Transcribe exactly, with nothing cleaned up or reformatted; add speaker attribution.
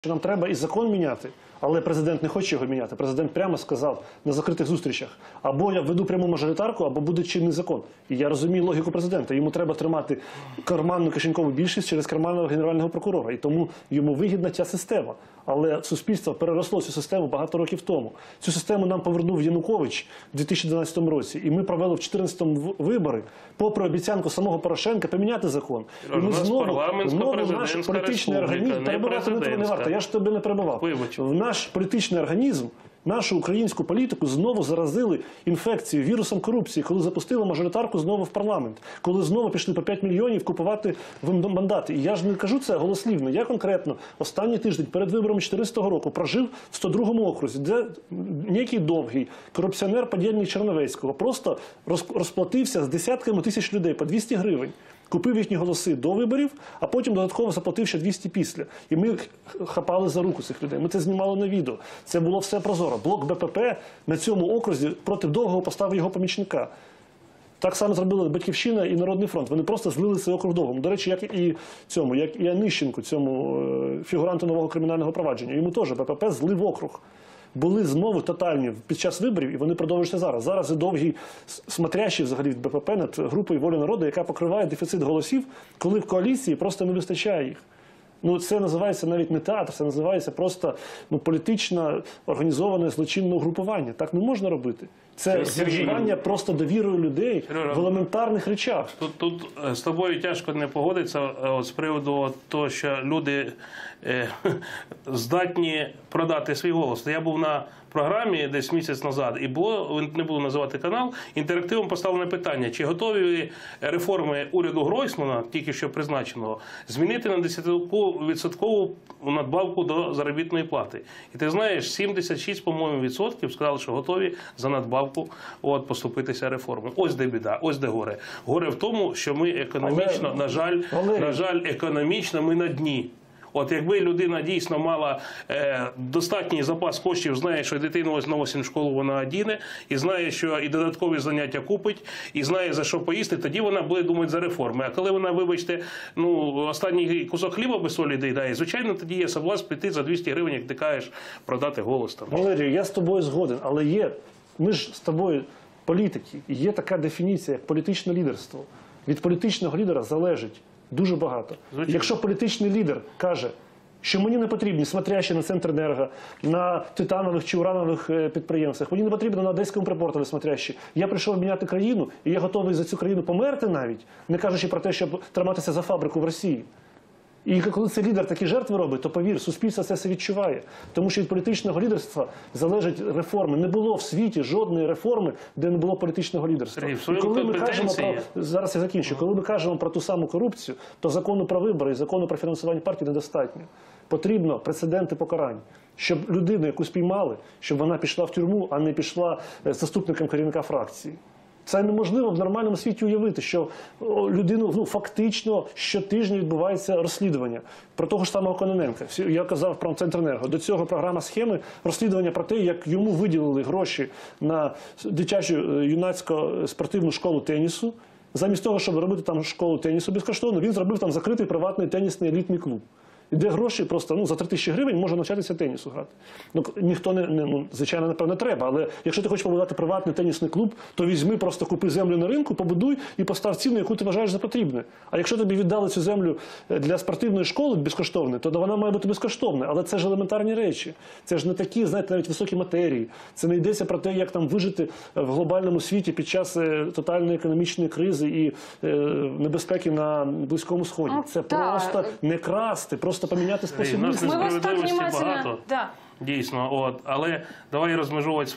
Speaker 1: Нам треба і закон міняти, але президент не хоче його міняти. Президент прямо сказав на закритих зустрічах: або я введу пряму мажоритарку, або буде чинний закон. І я розумію логіку президента. Йому треба тримати карманну кишенькову більшість через карманного генерального прокурора. І тому йому вигідна ця система. Але суспільство переросло цю систему багато років тому. Цю систему нам повернув Янукович у дві тисячі дванадцятому році. І ми провели в дві тисячі чотирнадцятому вибори, попри обіцянку самого Порошенка поміняти закон. І ми знову, знову наш політичний організм, перебувати не, не варто, я ж тебе не перебував. В наш політичний організм, нашу українську політику знову заразили інфекцією, вірусом корупції, коли запустили мажоритарку знову в парламент, коли знову пішли по п'ять мільйонів купувати мандати. І я ж не кажу це голослівно. Я конкретно останній тиждень перед виборами дві тисячі чотирнадцятого року прожив в сто другому окрузі, де некий Довгий, корупціонер подільник Черновецького, просто розплатився з десятками тисяч людей по двісті гривень. Купив їхні голоси до виборів, а потім додатково заплатив ще двісті після. І ми хапали за руку цих людей. Ми це знімали на відео. Це було все прозоро. Блок Б П П на цьому окрузі проти Довгого поставив його помічника. Так само зробили Батьківщина і Народний фронт. Вони просто злили цей округ Довгому. До речі, як і цьому, як і Онищенку, цьому фігуранту нового кримінального провадження. Йому теж Б П П злив округ. Були змови тотальні під час виборів, і вони продовжуються зараз. Зараз і Довгий смотрящий взагалі від Б П П над групою «Воля народу», яка покриває дефіцит голосів, коли в коаліції просто не вистачає їх. Ну, це називається навіть не театр, це називається просто ну, політично організоване злочинне угрупування. Так не можна робити. Це зловживання просто довірою людей в елементарних речах.
Speaker 2: Тут, тут з тобою тяжко не погодитися з приводу того, що люди е, здатні продати свій голос. Я був на програмі десь місяць назад, і було, не буду називати канал, інтерактивом поставлене питання, чи готові реформи уряду Гройсмана, тільки що призначеного, змінити на десятивідсоткову надбавку до заробітної плати. І ти знаєш, сімдесят шість, по-моєму, відсотків сказали, що готові за надбавку от, поступитися реформи. Ось де біда, ось де горе. Горе в тому, що ми економічно, Але... на жаль, на жаль, економічно ми на дні. От якби людина дійсно мала е, достатній запас коштів, знає, що дитину ось на осінь в школу вона одіне, і знає, що і додаткові заняття купить, і знає, за що поїсти, тоді вона буде думати за реформи. А коли вона, вибачте, ну, останній кусок хліба без солі доїдає, звичайно, тоді є соблазн піти за двісті гривень, як ти кажеш, продати голос там.
Speaker 1: Валерію, я з тобою згоден, але є, ми ж з тобою політики, і є така дефініція, як політичне лідерство. Від політичного лідера залежить дуже багато. Звичайно. Якщо політичний лідер каже, що мені не потрібні смотрящі на Центренерго, на титанових чи уранових підприємствах, мені не потрібно на Одеському припортові смотрящі, я прийшов міняти країну, і я готовий за цю країну померти навіть, не кажучи про те, щоб триматися за фабрику в Росії. І коли цей лідер такі жертви робить, то, повір, суспільство це все відчуває. Тому що від політичного лідерства залежать реформи. Не було в світі жодної реформи, де не було політичного лідерства.
Speaker 2: І
Speaker 1: коли ми кажемо про... Зараз я закінчу. Коли ми кажемо про ту саму корупцію, то закону про вибори і закону про фінансування партій недостатньо. Потрібно прецеденти покарань. Щоб людину, яку спіймали, щоб вона пішла в тюрму, а не пішла заступником керівника фракції. Це неможливо в нормальному світі уявити, що людину ну, фактично щотижня відбувається розслідування. Про того ж самого Кононенка. Я казав про Центренерго. До цього програма схеми розслідування про те, як йому виділили гроші на дитячу юнацьку спортивну школу тенісу. Замість того, щоб робити там школу тенісу безкоштовно, він зробив там закритий приватний тенісний елітний клуб. Де гроші просто ну, за три тисячі гривень можна навчатися тенісу грати. Ну, ніхто не, не ну, звичайно, напевно, треба, але якщо ти хочеш побудувати приватний тенісний клуб, то візьми, просто купи землю на ринку, побудуй і постав ціну, яку ти вважаєш за потрібне. А якщо тобі віддали цю землю для спортивної школи безкоштовної, то вона має бути безкоштовна. Але це ж елементарні речі. Це ж не такі, знаєте, навіть високі матерії. Це не йдеться про те, як там вижити в глобальному світі під час тотальної економічної кризи і е, небезпеки на Близькому Сході.
Speaker 3: А,
Speaker 1: це
Speaker 3: та...
Speaker 1: просто не красти, просто поміняти спосіб.
Speaker 2: Нас
Speaker 3: Ми вас так
Speaker 2: несправедливості
Speaker 3: внимательно...
Speaker 2: багато,
Speaker 3: да.
Speaker 2: дійсно. От. Але давай розмежувати